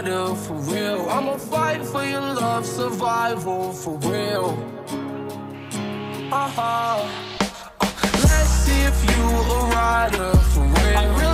rider, for real. I'ma fight for your love, survival, for real. Let's see if you a rider, for real.